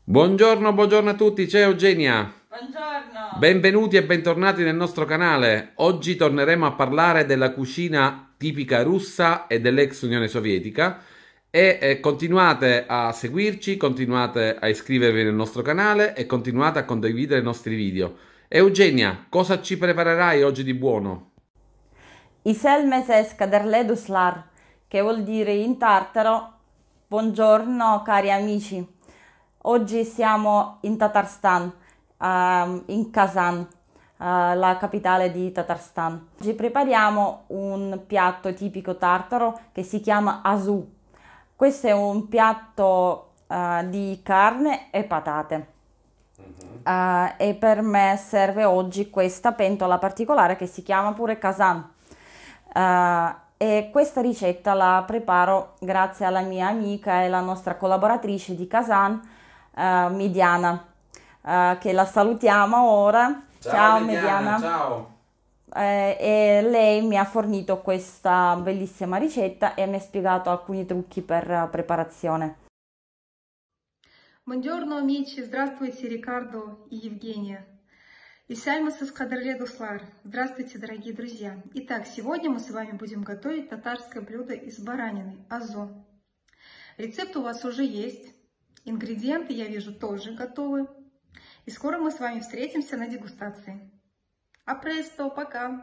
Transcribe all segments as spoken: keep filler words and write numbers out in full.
Buongiorno, buongiorno a tutti, ciao Eugenia. Buongiorno. Benvenuti e bentornati nel nostro canale. Oggi torneremo a parlare della cucina tipica russa e dell'ex Unione Sovietica e eh, continuate a seguirci, continuate a iscrivervi nel nostro canale e continuate a condividere i nostri video. Eugenia, cosa ci preparerai oggi di buono? Iselmeses Kaderleduslar, che vuol dire in tartaro buongiorno cari amici. Oggi siamo in Tatarstan, ehm, in Kazan, eh, la capitale di Tatarstan. Oggi prepariamo un piatto tipico tartaro che si chiama azu. Questo è un piatto eh, di carne e patate. Uh, e per me serve oggi questa pentola particolare che si chiama pure Kazan. Uh, e questa ricetta la preparo grazie alla mia amica e la nostra collaboratrice di Kazan, uh, Mediana, uh, che la salutiamo ora. Ciao, Ciao Mediana, Mediana. ciao. Eh, e lei mi ha fornito questa bellissima ricetta e mi ha spiegato alcuni trucchi per uh, preparazione. Buongiorno, amici, здравствуйте, Рикардо и Евгения. И Сальмас из Кадрледуслар. Здравствуйте, дорогие друзья. Итак, сегодня мы с вами будем готовить татарское блюдо из баранины, азо. Рецепт у вас уже есть, ингредиенты, я вижу, тоже готовы. И скоро мы с вами встретимся на дегустации. А престо, пока!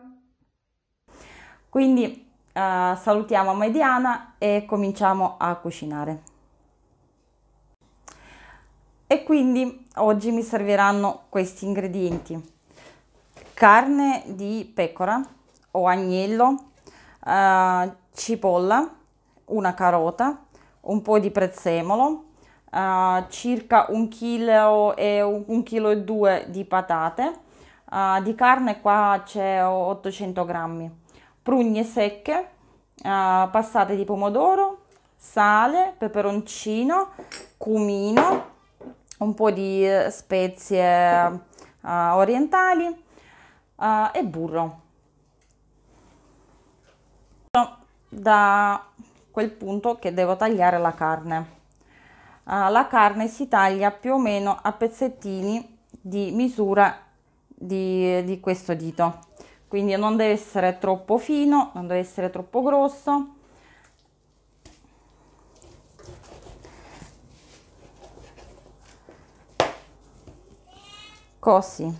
Quindi uh, salutiamo Mediana e cominciamo a cucinare. E quindi oggi mi serviranno questi ingredienti: carne di pecora o agnello, eh, cipolla, una carota, un po' di prezzemolo, eh, circa un chilo e un chilo e due di patate, eh, di carne qua c'è ottocento grammi, prugne secche, eh, passate di pomodoro, sale, peperoncino, cumino, un po' di spezie uh, orientali uh, e burro. Da quel punto che devo tagliare la carne. Uh, la carne si taglia più o meno a pezzettini di misura di, di questo dito, quindi non deve essere troppo fino, non deve essere troppo grosso. Così,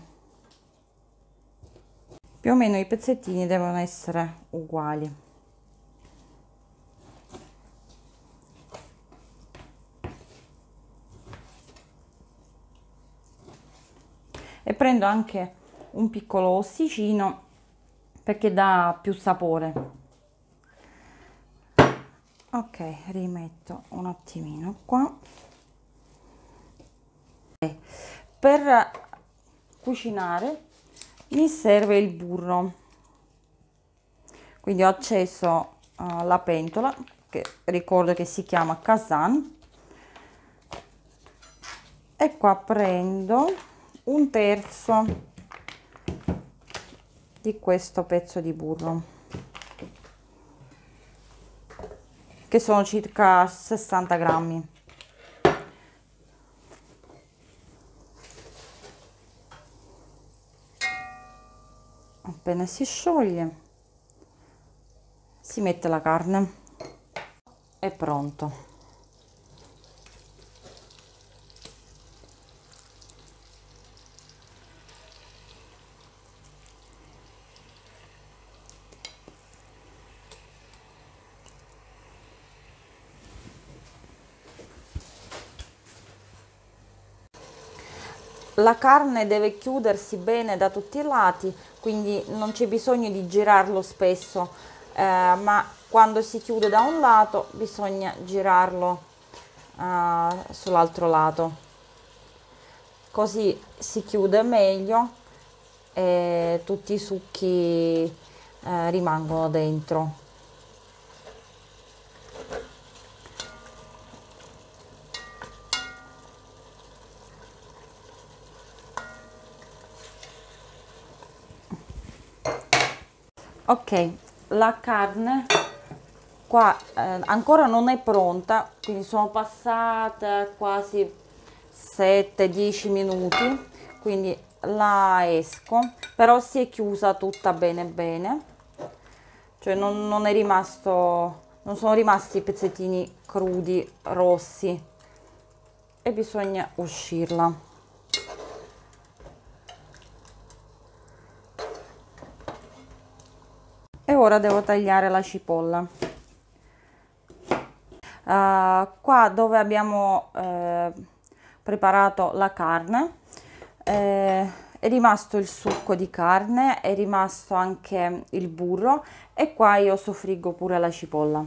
più o meno i pezzettini devono essere uguali. E prendo anche un piccolo ossicino perché dà più sapore. Ok, rimetto un attimino qua. Per cucinare mi serve il burro, quindi ho acceso uh, la pentola, che ricordo che si chiama Kazan, e qua prendo un terzo di questo pezzo di burro, che sono circa sessanta grammi. Appena si scioglie, si mette la carne. È pronto. La carne deve chiudersi bene da tutti i lati, quindi non c'è bisogno di girarlo spesso, eh, ma quando si chiude da un lato bisogna girarlo eh, sull'altro lato, così si chiude meglio e tutti i succhi eh, rimangono dentro. Ok, la carne qua eh, ancora non è pronta, quindi sono passate quasi sette dieci minuti, quindi la esco, però si è chiusa tutta bene bene, cioè non, non è rimasto, non sono rimasti i pezzettini crudi rossi, e bisogna uscirla. E ora devo tagliare la cipolla. Uh, qua dove abbiamo eh, preparato la carne eh, è rimasto il succo di carne, è rimasto anche il burro, e qua io soffriggo pure la cipolla.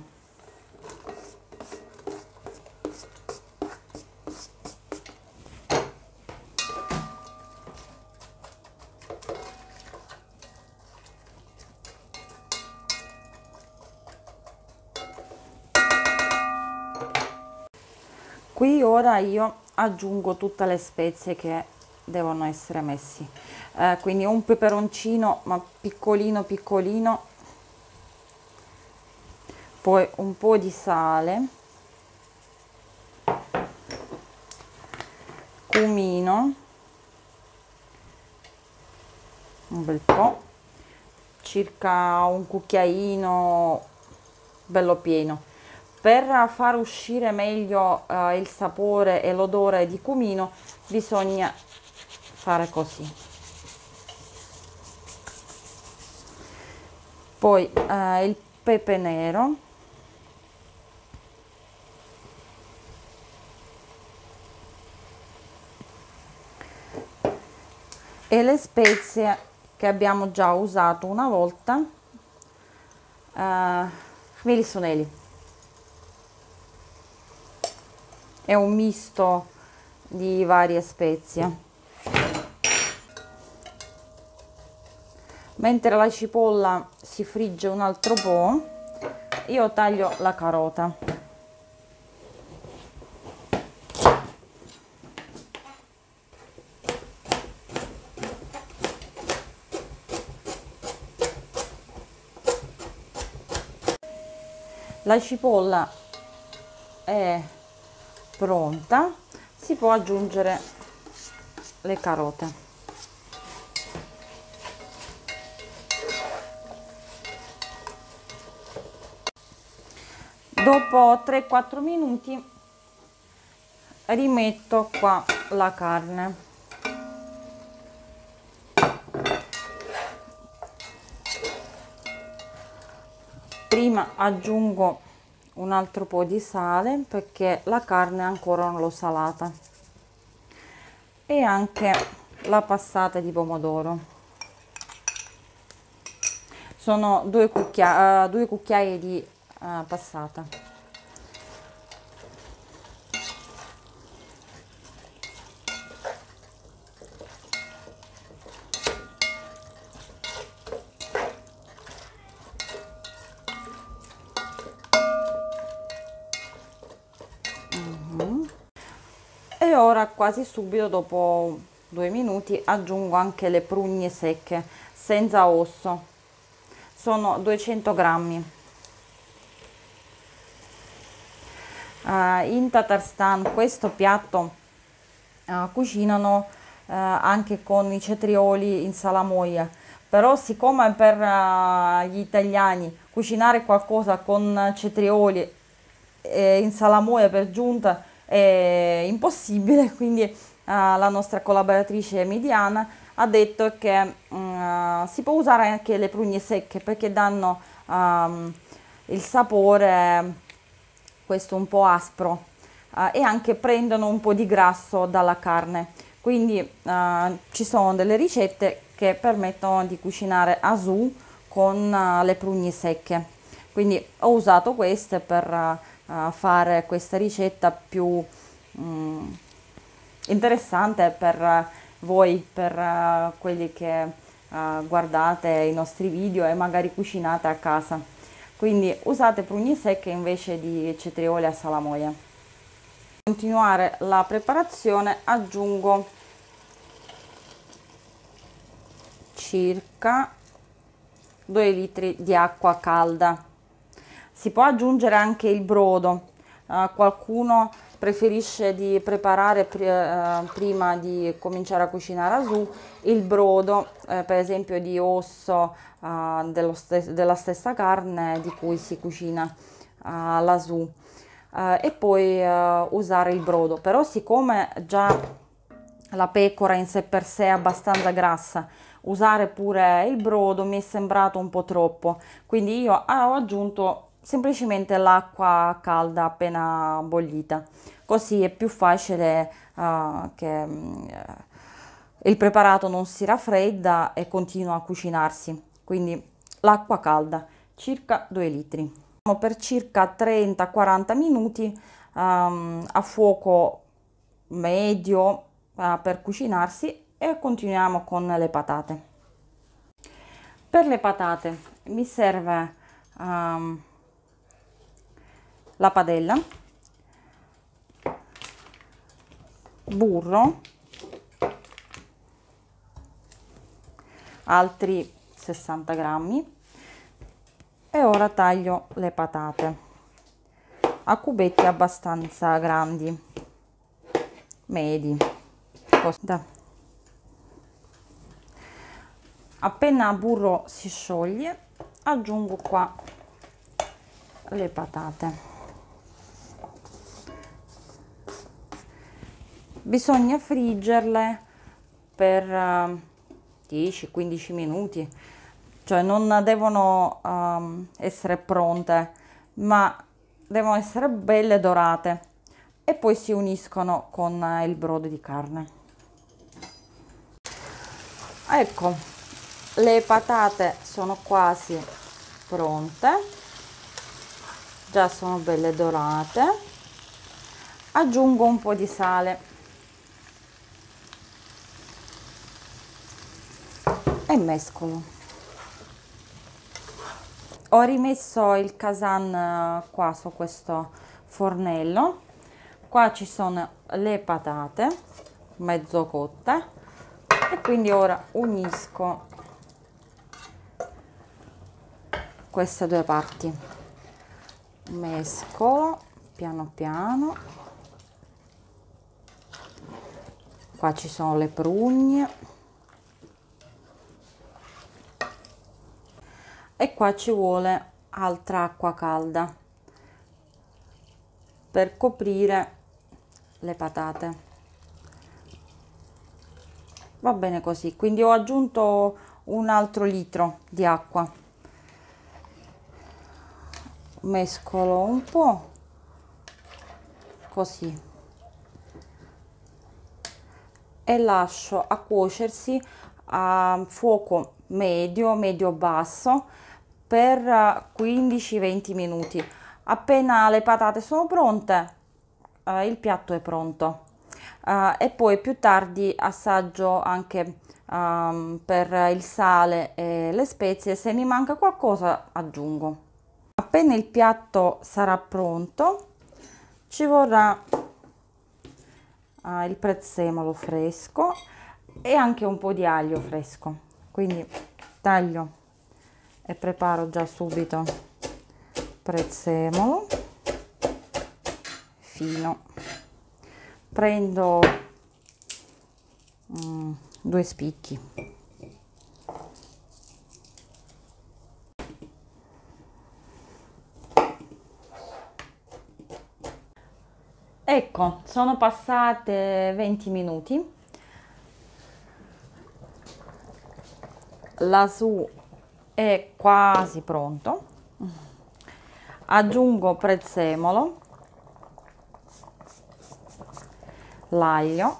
Qui ora io aggiungo tutte le spezie che devono essere messi, eh, quindi un peperoncino ma piccolino piccolino, poi un po' di sale, cumino, un bel po', circa un cucchiaino bello pieno. Per far uscire meglio eh, il sapore e l'odore di cumino bisogna fare così. Poi eh, il pepe nero, e le spezie che abbiamo già usato una volta, eh, milisoneli. È un misto di varie spezie. Mentre la cipolla si frigge un altro po', io taglio la carota. La cipolla è pronta, si può aggiungere le carote. Dopo tre quattro minuti rimetto qua la carne. Prima aggiungo un altro po' di sale perché la carne ancora non l'ho salata, e anche la passata di pomodoro. Sono due, cucchia uh, due cucchiai di uh, passata. E ora quasi subito, dopo due minuti, aggiungo anche le prugne secche senza osso, sono duecento grammi. Uh, in Tatarstan questo piatto uh, cucinano uh, anche con i cetrioli in salamoia, però siccome per uh, gli italiani cucinare qualcosa con cetrioli e in salamoia per giunta è impossibile, quindi uh, la nostra collaboratrice Midiana ha detto che uh, si può usare anche le prugne secche perché danno um, il sapore, questo un po' aspro, uh, e anche prendono un po' di grasso dalla carne, quindi uh, ci sono delle ricette che permettono di cucinare asù con uh, le prugne secche, quindi ho usato queste per uh, Uh, fare questa ricetta più um, interessante per uh, voi, per uh, quelli che uh, guardate i nostri video e magari cucinate a casa. Quindi usate prugne secche invece di cetrioli a salamoia. Per continuare la preparazione aggiungo circa due litri di acqua calda. Si può aggiungere anche il brodo, Uh, qualcuno preferisce di preparare pri uh, prima di cominciare a cucinare Asu il brodo, eh, per esempio di osso uh, dello stes della stessa carne di cui si cucina uh, l'Asu, uh, e poi uh, usare il brodo. Però siccome già la pecora in sé per sé è abbastanza grassa, usare pure il brodo mi è sembrato un po' troppo, quindi io ho aggiunto semplicemente l'acqua calda appena bollita, così è più facile uh, che uh, il preparato non si raffredda e continua a cucinarsi. Quindi l'acqua calda, circa due litri, per circa trenta quaranta minuti um, a fuoco medio uh, per cucinarsi, e continuiamo con le patate. Per le patate mi serve um, la padella, burro, altri sessanta grammi, e ora taglio le patate a cubetti abbastanza grandi, medi. Da. Appena il burro si scioglie, aggiungo qua le patate. Bisogna friggerle per dieci quindici minuti, cioè non devono um, essere pronte, ma devono essere belle dorate, e poi si uniscono con il brodo di carne. Ecco, le patate sono quasi pronte, già sono belle dorate. Aggiungo un po' di sale e mescolo. Ho rimesso il casan qua su questo fornello. Qua ci sono le patate mezzo cotte, e quindi ora unisco queste due parti, mescolo piano piano. Qua ci sono le prugne, e qua ci vuole altra acqua calda per coprire le patate. Va bene così, quindi ho aggiunto un altro litro di acqua, mescolo un po' così e lascio a cuocersi a fuoco medio medio basso per quindici venti minuti. Appena le patate sono pronte, eh, il piatto è pronto. Uh, e poi più tardi assaggio anche um, per il sale e le spezie. Se mi manca qualcosa aggiungo. Appena il piatto sarà pronto, ci vorrà uh, il prezzemolo fresco e anche un po' di aglio fresco, quindi taglio e preparo già subito prezzemolo fino. Prendo mm, due spicchi, ecco, sono passate venti minuti, l'Asu è quasi pronto. Aggiungo prezzemolo, l'aglio,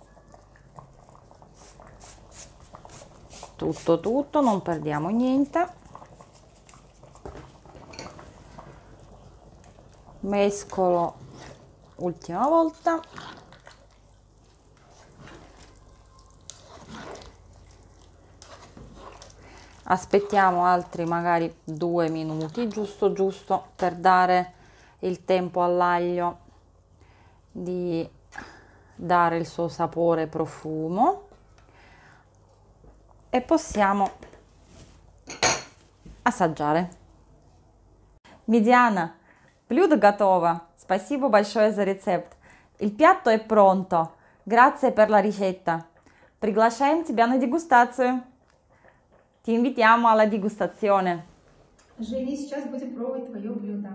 tutto tutto, non perdiamo niente, mescolo ultima volta, aspettiamo altri magari due minuti, giusto giusto per dare il tempo all'aglio di dare il suo sapore e profumo, e possiamo assaggiare. Медиана, блюдо готово. Спасибо большое за рецепт. Il piatto è pronto. Grazie per la ricetta. Приглашаем тебя на дегустацию. Ti invitiamo alla degustazione. Женя, сейчас будем пробовать твое блюдо.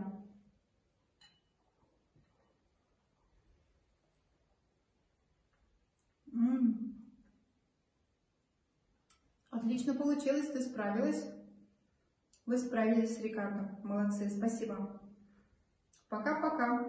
М. Отлично получилось, ты справилась. Вы справились с Рикардо. Молодцы, спасибо. Пока-пока.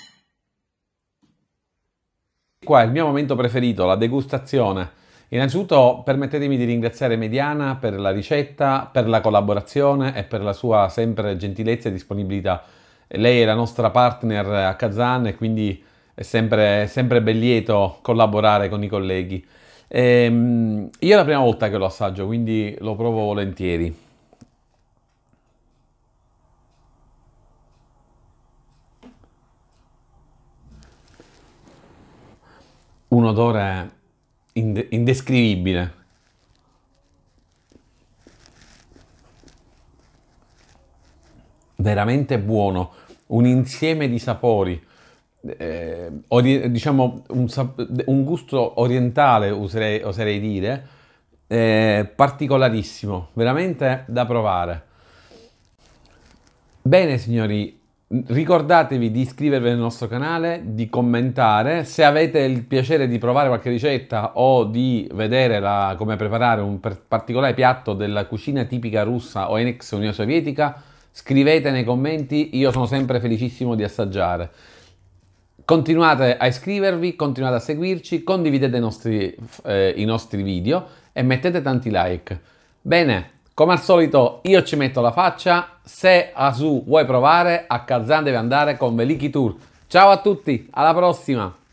Qua è il mio momento preferito, la degustazione. Innanzitutto permettetemi di ringraziare Mediana per la ricetta, per la collaborazione e per la sua sempre gentilezza e disponibilità. Lei è la nostra partner a Kazan e quindi è sempre, sempre ben lieto collaborare con i colleghi. Ehm, io è la prima volta che lo assaggio, quindi lo provo volentieri. Un odore inde- indescrivibile. Veramente buono, un insieme di sapori, eh, ori- diciamo un, sap- un gusto orientale, userei, oserei dire, eh, particolarissimo, veramente da provare. Bene, signori, ricordatevi di iscrivervi al nostro canale, di commentare. Se avete il piacere di provare qualche ricetta o di vedere la- come preparare un per- particolare piatto della cucina tipica russa o ex Unione Sovietica, scrivete nei commenti, io sono sempre felicissimo di assaggiare. Continuate a iscrivervi, continuate a seguirci, condividete i nostri, eh, i nostri video e mettete tanti like. Bene, come al solito io ci metto la faccia, se Asu vuoi provare, a Kazan deve andare con Veliki Tour. Ciao a tutti, alla prossima!